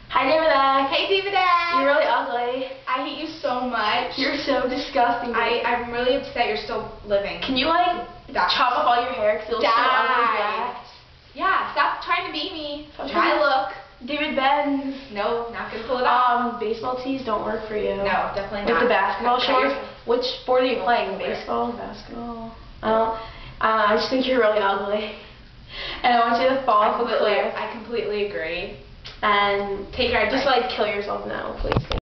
Hi, David Eck. Hey, David Eck. You're really ugly. I hate you so much. You're so disgusting. I'm really upset you're still living. Can you, like, chop off all your hair because it looks so ugly black? Yeah, stop trying to be me. Stop My look. David Benz. No, not gonna pull it off. Baseball tees don't work for you. No, definitely not. With the basketball shorts? Which sport are you playing? Where? Baseball? Basketball? I just think you're really ugly. And I want you to fall off a cliff. I completely agree. And take our just like kill yourself now, please.